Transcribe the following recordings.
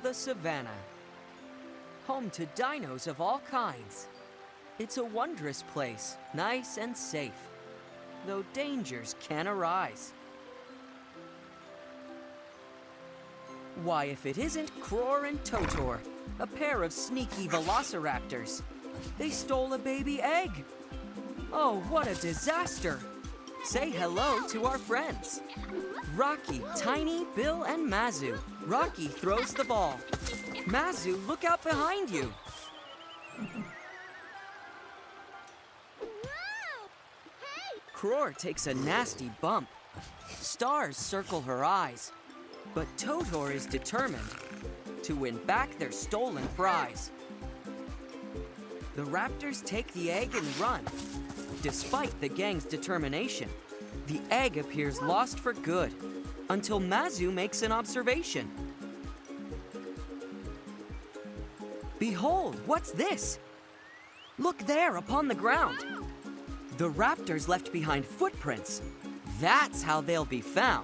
the savannah, home to dinos of all kinds. It's a wondrous place, nice and safe, though dangers can arise. Why, if it isn't Cror and Totor, a pair of sneaky velociraptors. They stole a baby egg. Oh, what a disaster! Say hello to our friends. Rocky, Tiny, Bill, and Mazu. Rocky throws the ball. Mazu, look out behind you. Cror takes a nasty bump. Stars circle her eyes. But Totor is determined to win back their stolen prize. The raptors take the egg and run. Despite the gang's determination, the egg appears lost for good until Mazu makes an observation. Behold, what's this? Look there upon the ground. The raptors left behind footprints. That's how they'll be found.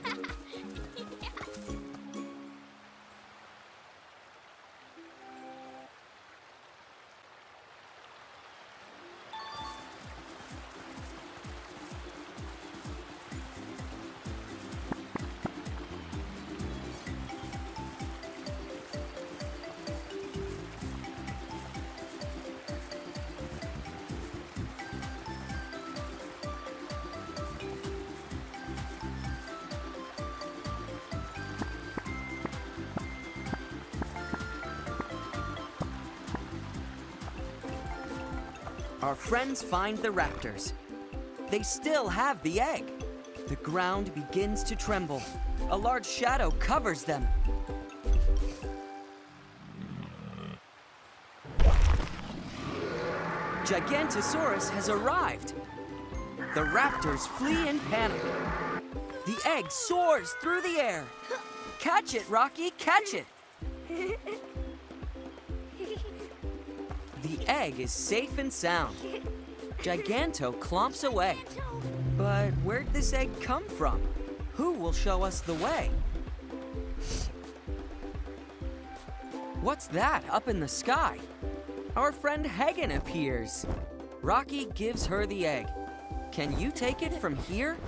Our friends find the raptors. They still have the egg. The ground begins to tremble. A large shadow covers them. Gigantosaurus has arrived. The raptors flee in panic. The egg soars through the air. Catch it, Rocky, catch it! The egg is safe and sound. Giganto clomps away. But where'd this egg come from? Who will show us the way? What's that up in the sky? Our friend Hagen appears. Rocky gives her the egg. Can you take it from here?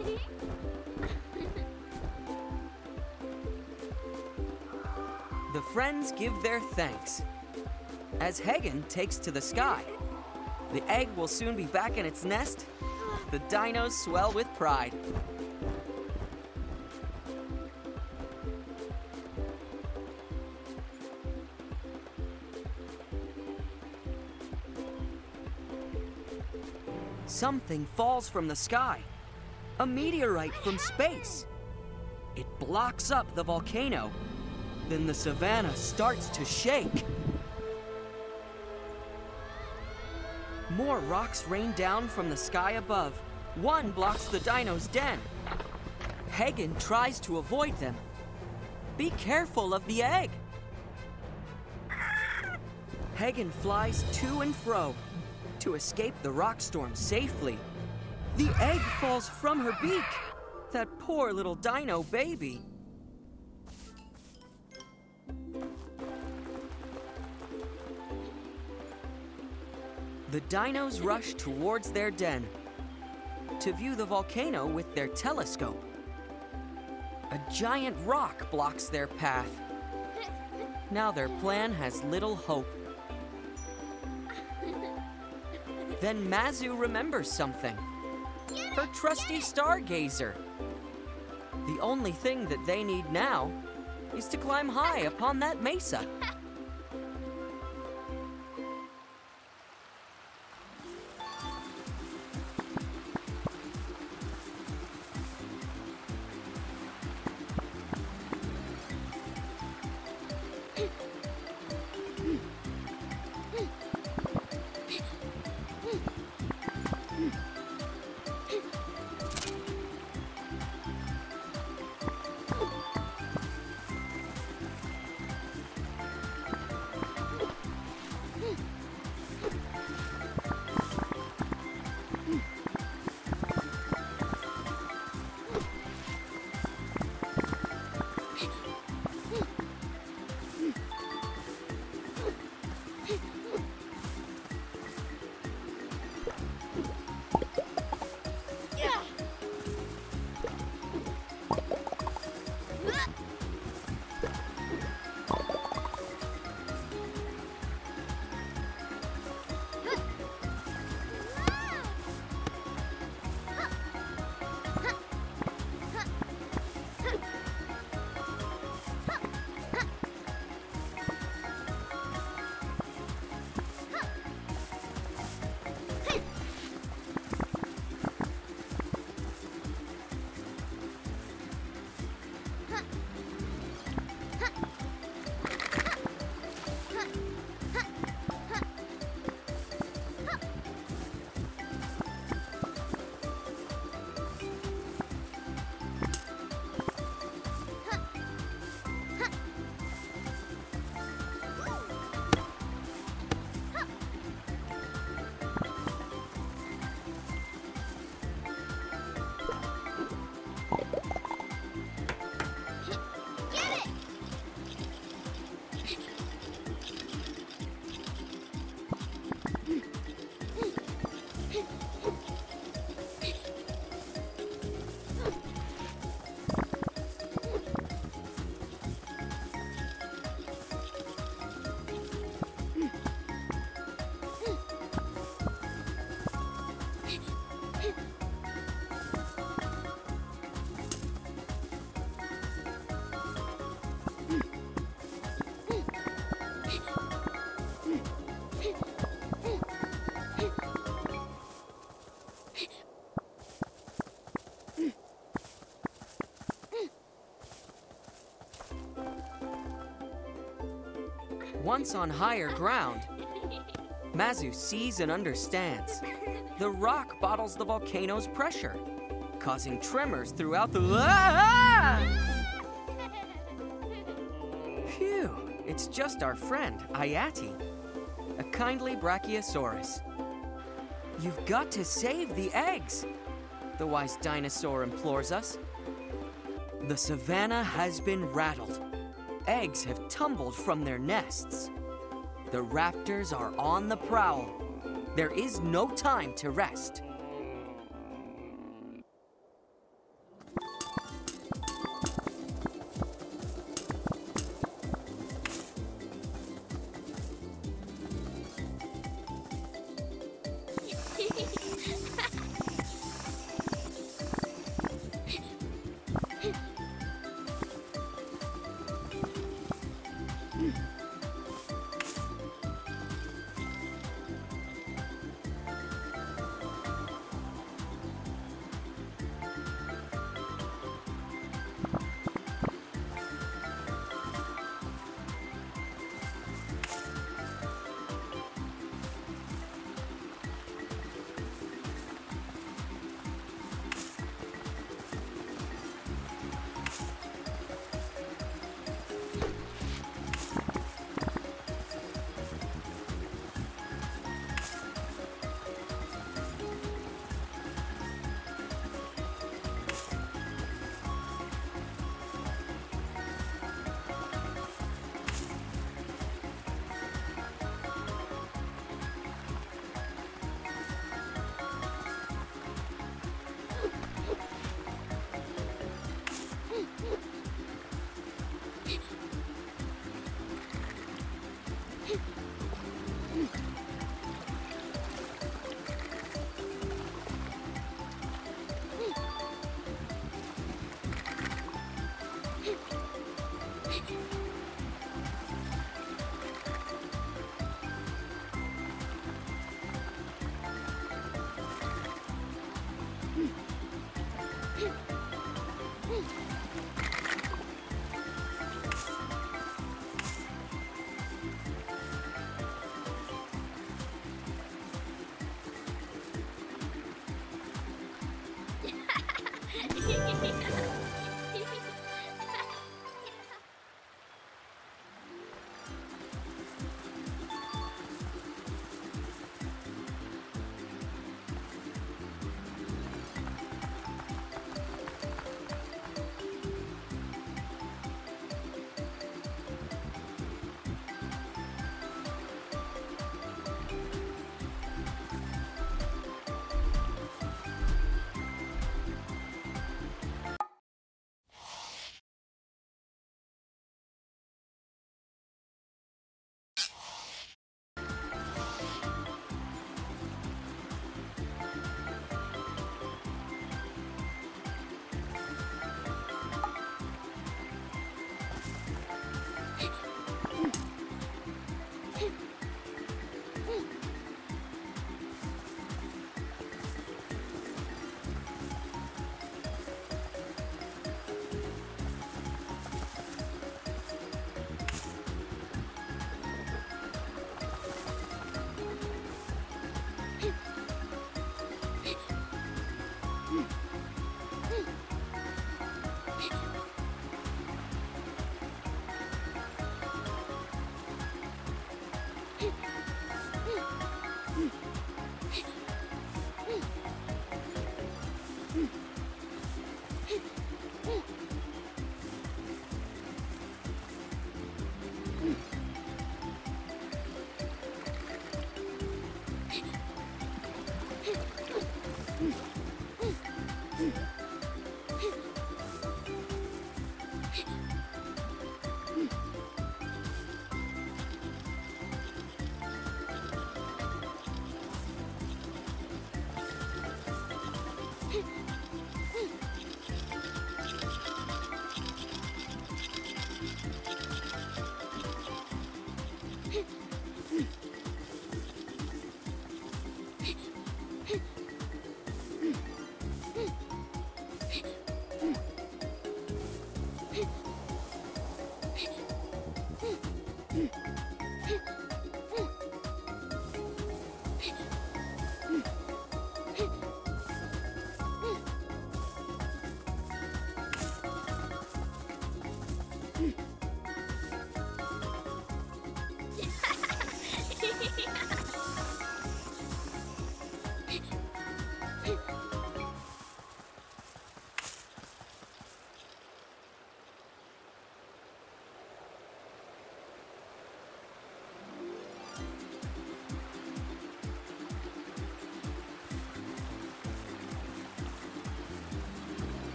The friends give their thanks. As Hagen takes to the sky, the egg will soon be back in its nest. The dinos swell with pride. Something falls from the sky. A meteorite from space. It blocks up the volcano. Then the savannah starts to shake. More rocks rain down from the sky above. One blocks the dino's den. Hagen tries to avoid them. Be careful of the egg. Hagen flies to and fro to escape the rock storm safely. The egg falls from her beak. That poor little dino baby. The dinos rush towards their den to view the volcano with their telescope. A giant rock blocks their path. Now their plan has little hope. Then Mazu remembers something. Her trusty stargazer. The only thing that they need now is to climb high upon that mesa. once on higher ground, Mazu sees and understands. The rock bottles the volcano's pressure, causing tremors throughout the... Phew, it's just our friend, Ayati, a kindly brachiosaurus. You've got to save the eggs, the wise dinosaur implores us. The savannah has been rattled. Eggs have tumbled from their nests. The raptors are on the prowl. There is no time to rest.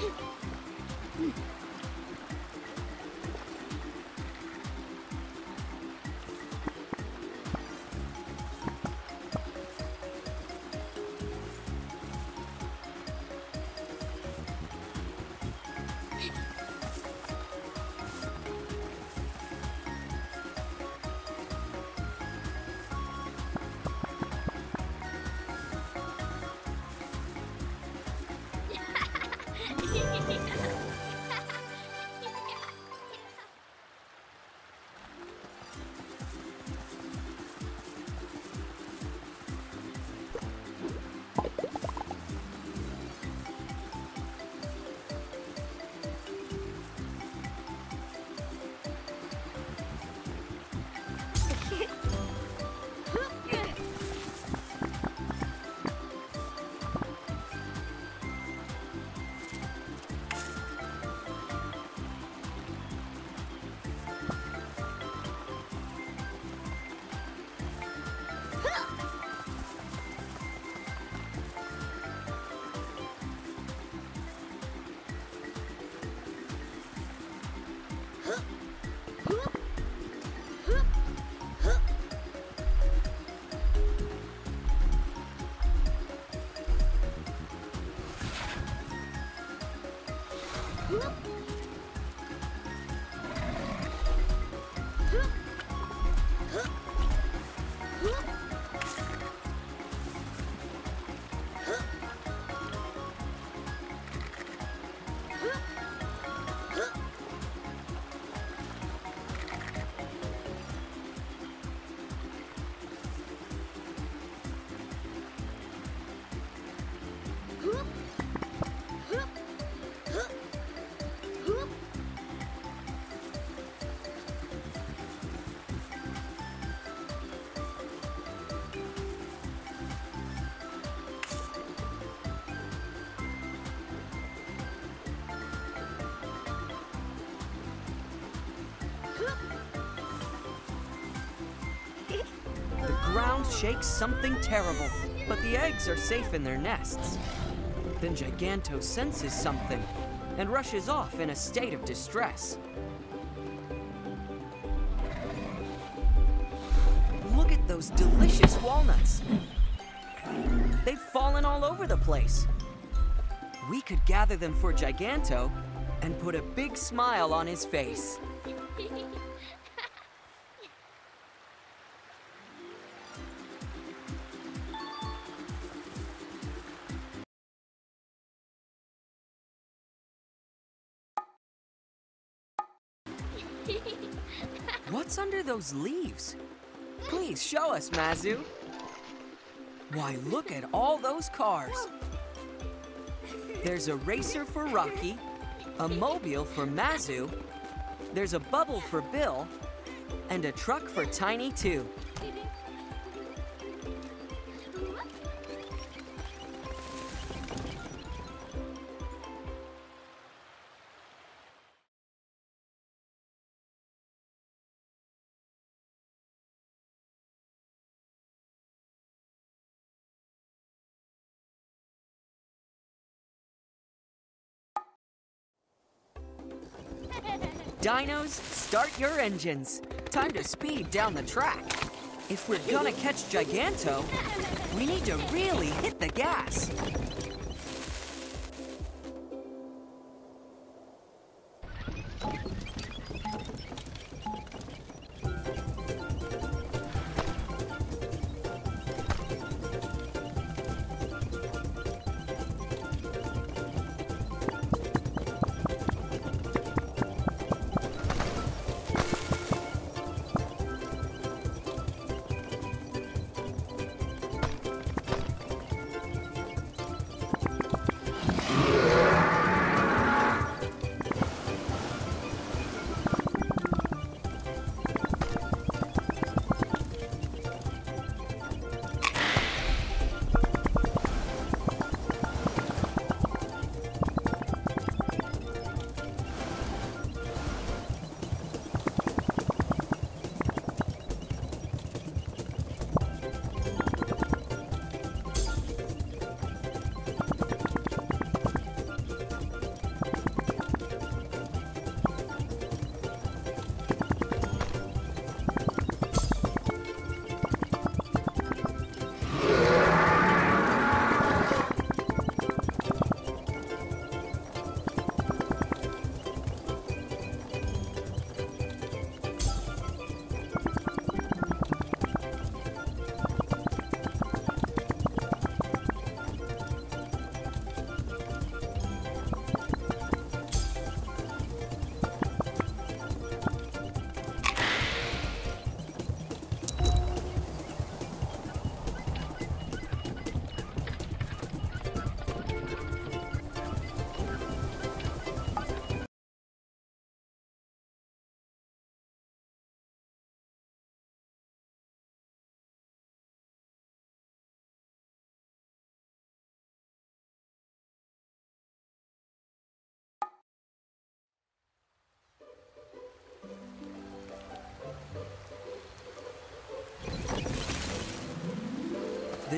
The ground shakes something terrible, but the eggs are safe in their nests. Then Giganto senses something and rushes off in a state of distress. Look at those delicious walnuts. They've fallen all over the place. We could gather them for Giganto and put a big smile on his face. What's under those leaves? Please show us, Mazu. Why, look at all those cars. There's a racer for Rocky, a mobile for Mazu, there's a bubble for Bill, and a truck for Tiny too. Dinos, start your engines. Time to speed down the track. If we're gonna catch Giganto, we need to really hit the gas.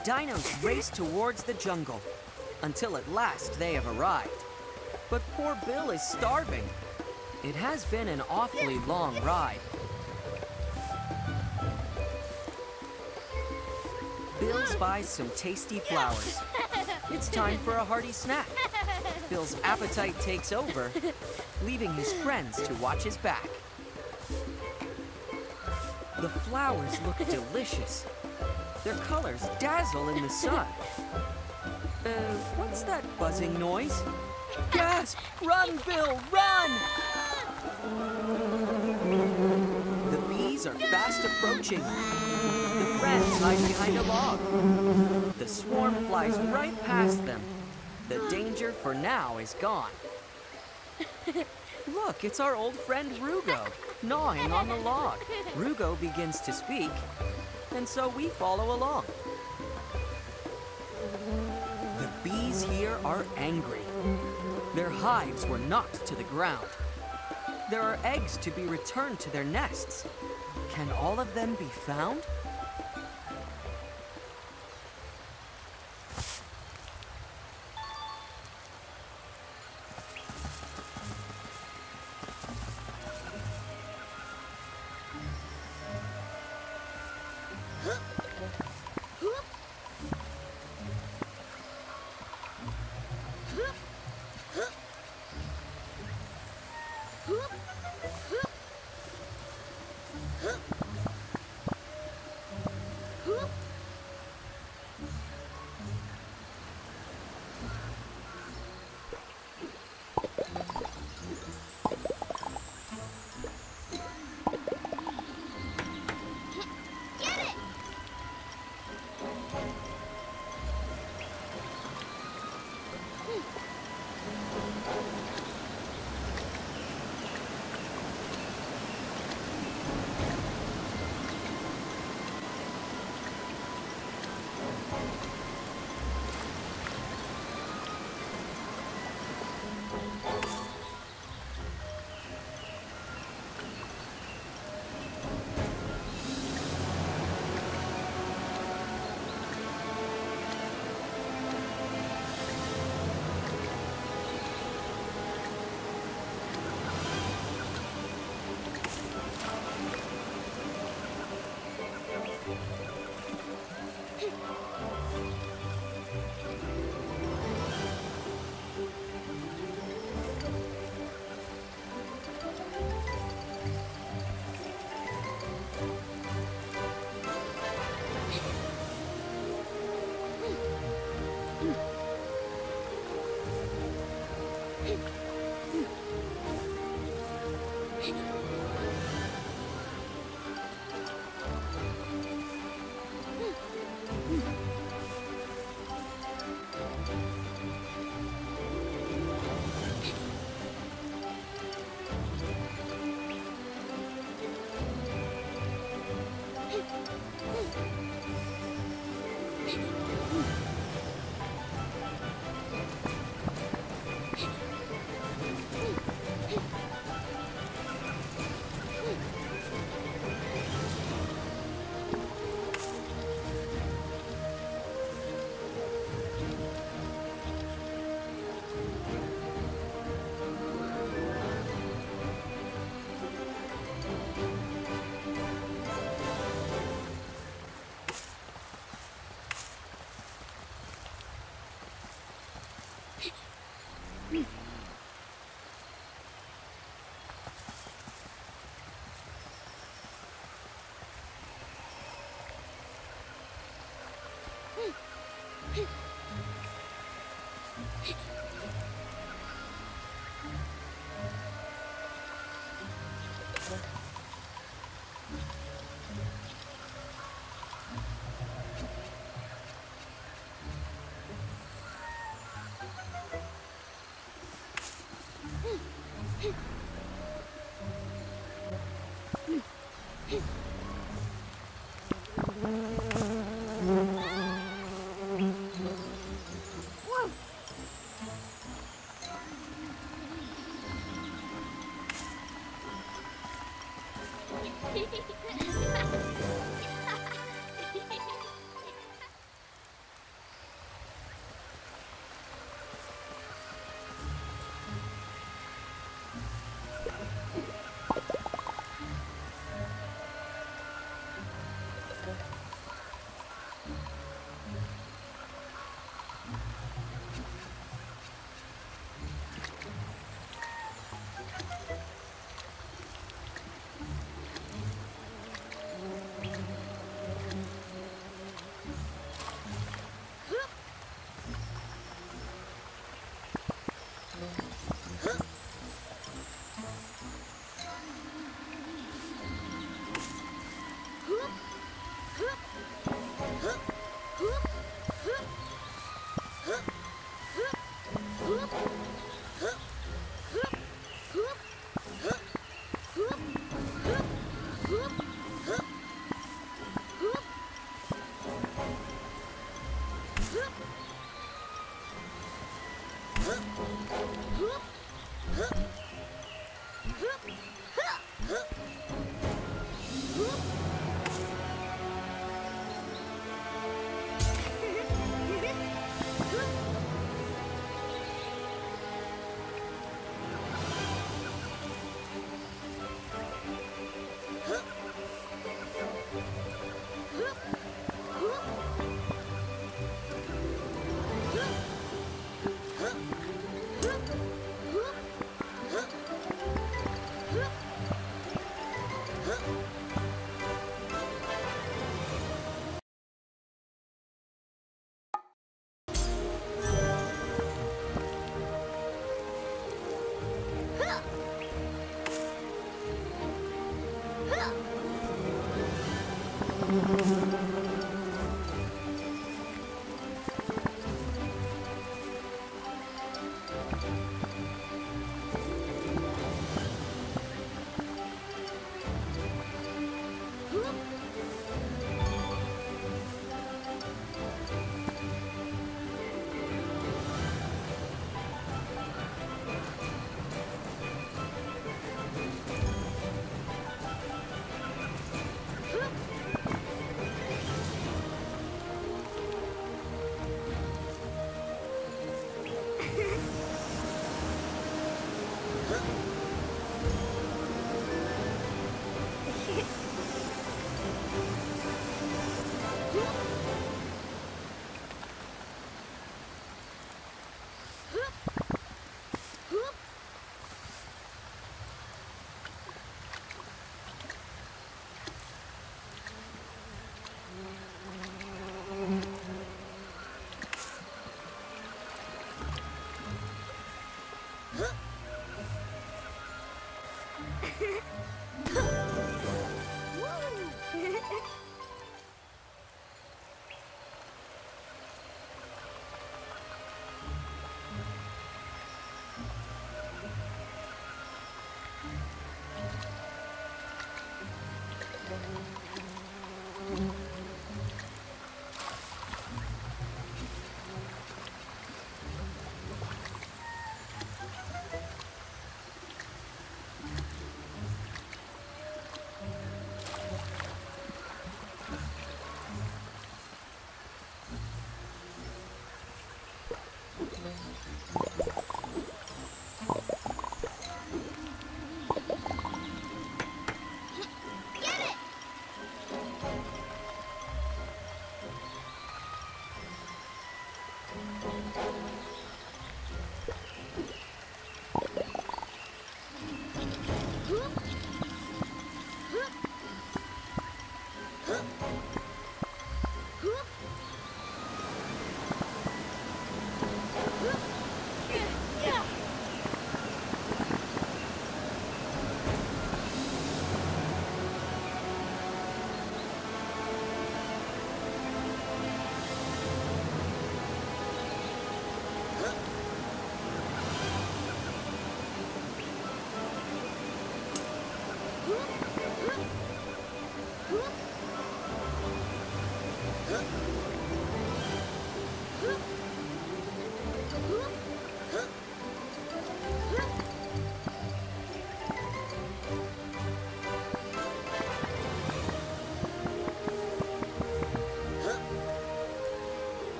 dinos race towards the jungle, until at last they have arrived. But poor Bill is starving. It has been an awfully long ride. Bill spies some tasty flowers. It's time for a hearty snack. Bill's appetite takes over, leaving his friends to watch his back. The flowers look delicious. Their colors dazzle in the sun. What's that buzzing noise? Gasp! Run, Bill, run! The bees are fast approaching. The friends hide behind a log. The swarm flies right past them. The danger for now is gone. Look, it's our old friend Rugo, gnawing on the log. Rugo begins to speak, and so we follow along. The bees here are angry. Their hives were knocked to the ground. There are eggs to be returned to their nests. Can all of them be found?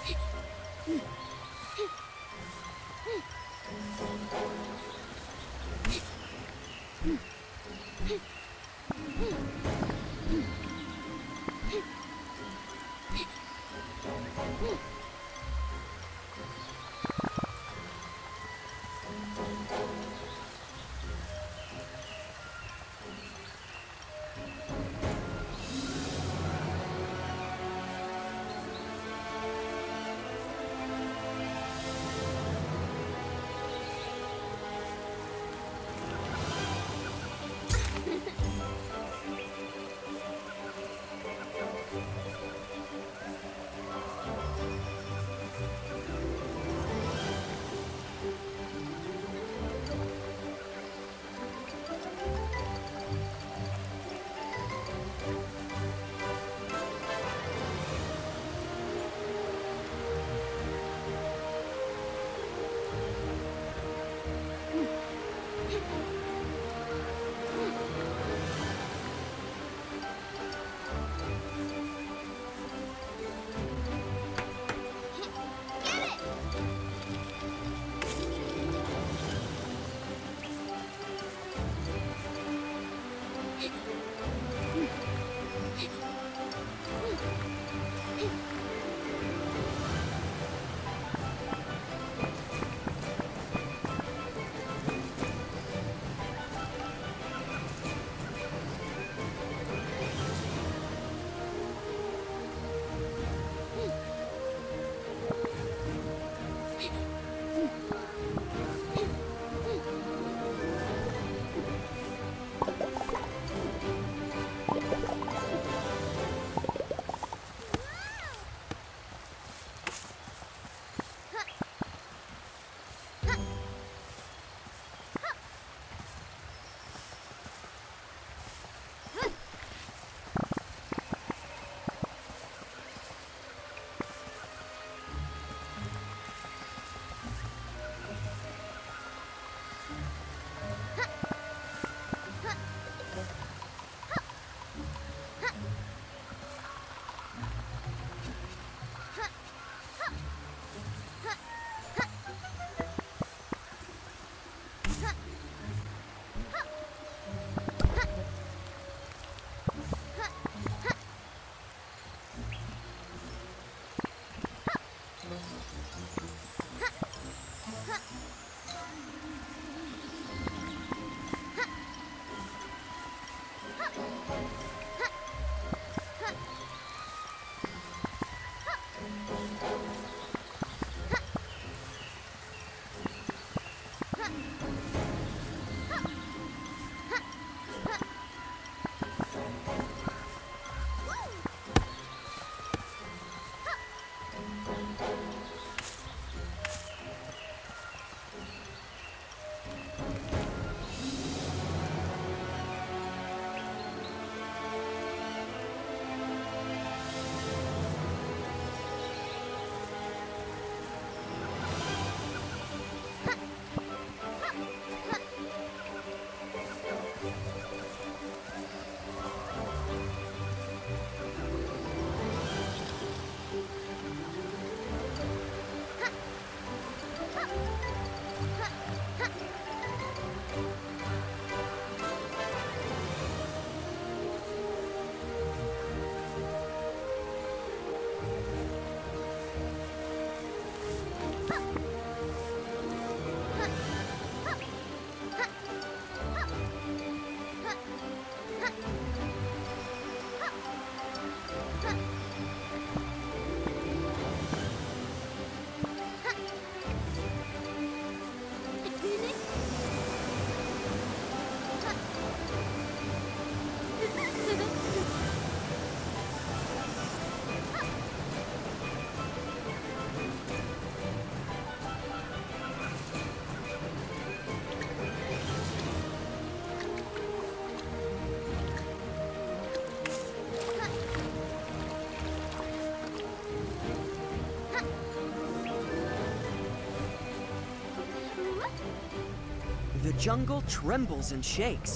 The jungle trembles and shakes.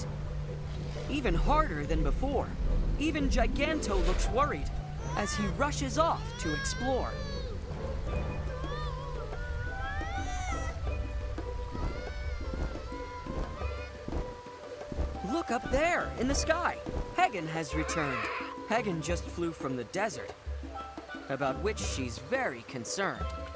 Even harder than before. Even Giganto looks worried as he rushes off to explore. Look up there, in the sky. Hagen has returned. Hagen just flew from the desert, about which she's very concerned.